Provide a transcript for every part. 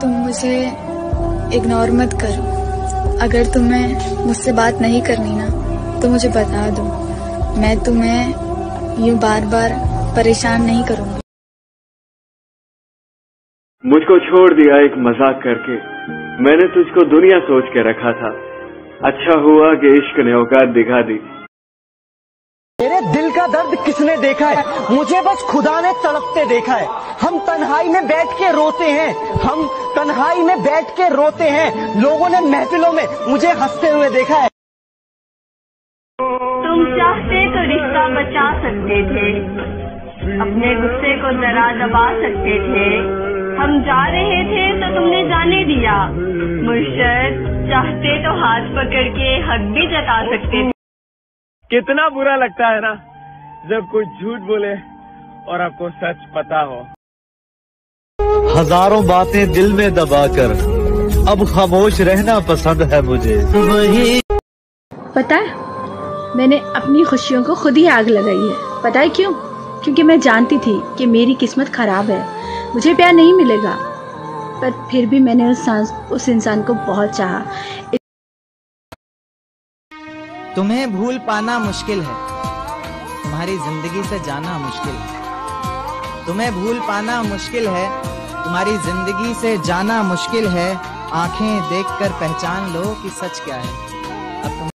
तुम मुझे इग्नोर मत करो। अगर तुम्हें मुझसे बात नहीं करनी ना तो मुझे बता दो, मैं तुम्हें यूं बार बार परेशान नहीं करूंगी। मुझको छोड़ दिया एक मजाक करके, मैंने तुझको दुनिया सोच के रखा था। अच्छा हुआ कि इश्क ने औकात दिखा दी। मेरे दिल का दर्द किसने देखा है, मुझे बस खुदा ने तड़पते देखा है। हम तन्हाई में बैठ के रोते हैं, हम तन्हाई में बैठ के रोते हैं, लोगों ने महफिलों में मुझे हंसते हुए देखा है। तुम चाहते तो रिश्ता बचा सकते थे, अपने गुस्से को जरा दबा सकते थे। हम जा रहे थे तो तुमने जाने दिया। मुर्शद, चाहते तो हाथ पकड़ के हक भी जता सकते थे। कितना बुरा लगता है ना जब कोई झूठ बोले और आपको सच पता हो। हजारों बातें दिल में दबाकर अब खामोश रहना पसंद है मुझे। पता है, मैंने अपनी खुशियों को खुद ही आग लगाई है। पता है क्यों? क्योंकि मैं जानती थी कि मेरी किस्मत खराब है, मुझे प्यार नहीं मिलेगा। पर फिर भी मैंने उस इंसान को बहुत चाहा। तुम्हें भूल पाना मुश्किल है, तुम्हारी जिंदगी से जाना मुश्किल है। तुम्हें भूल पाना मुश्किल है, तुम्हारी जिंदगी से जाना मुश्किल है। आंखें देखकर पहचान लो कि सच क्या है। अब तुम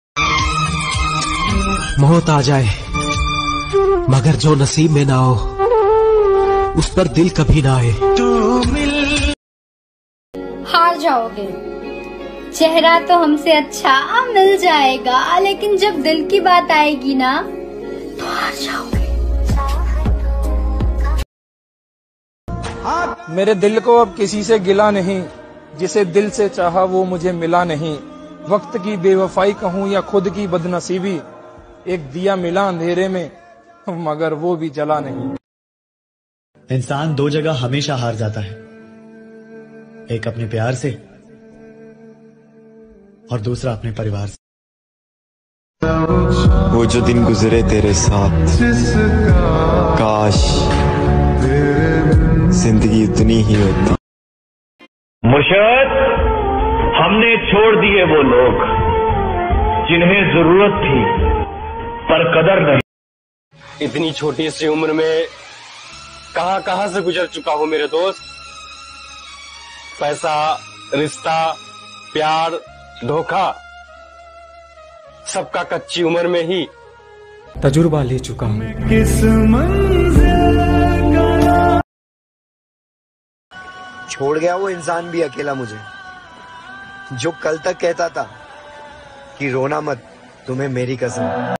मौत आ जाए मगर जो नसीब में ना हो उस पर दिल कभी ना आए। हार जाओगे, चेहरा तो हमसे अच्छा मिल जाएगा, लेकिन जब दिल की बात आएगी ना तो हार जाओगे। मेरे दिल को अब किसी से गिला नहीं, जिसे दिल से चाहा वो मुझे मिला नहीं। वक्त की बेवफाई कहूँ या खुद की बदनसीबी, एक दिया मिला अंधेरे में मगर वो भी जला नहीं। इंसान दो जगह हमेशा हार जाता है, एक अपने प्यार से और दूसरा अपने परिवार से। वो जो दिन गुजरे तेरे साथ, काश जिंदगी इतनी ही होती। मुर्शद, हमने छोड़ दिए वो लोग जिन्हें जरूरत थी पर कदर नहीं। इतनी छोटी सी उम्र में कहां से गुजर चुका हूं मेरे दोस्त। पैसा, रिश्ता, प्यार, धोखा, सबका कच्ची उम्र में ही तजुर्बा ले चुका हूं। छोड़ गया वो इंसान भी अकेला मुझे, जो कल तक कहता था कि रोना मत, तुम्हें मेरी कसम।